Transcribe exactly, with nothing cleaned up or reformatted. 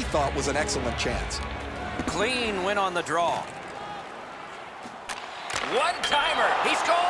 thought was an excellent chance. Clean win on the draw. One-timer. He scores!